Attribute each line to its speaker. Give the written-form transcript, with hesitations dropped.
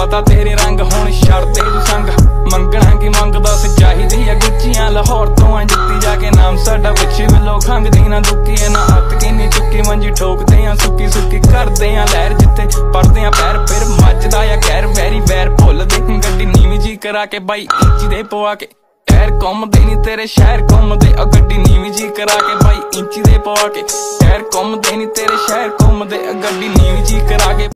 Speaker 1: पता तेरे रंग हुण छड्ड दे तू संग मंगना की मंगदा सी चाहीदी आ गुच्चियां लाहौर तो आ जित्ती जाके नाम साडा पिछे वेलो खंघदी ना दुखी ना हत्थ किन्नी चुक्की मंजी ठोकदे आ सुक्की सुक्की करदे आ लहर जिथे पड़दे आ पैर फिर मजदा आ गैर वैरी वैर भुलदे गड्डी नीवी जी करा के बाई इंची दे पवा के टैर घुमदे नी तेरे शहर घुमदे आ गड्डी नीवी जी करा के बाई इंची दे पवा के टैर घुमदे नी तेरे शहर घुमदे आ गड्डी नीवी जी करा के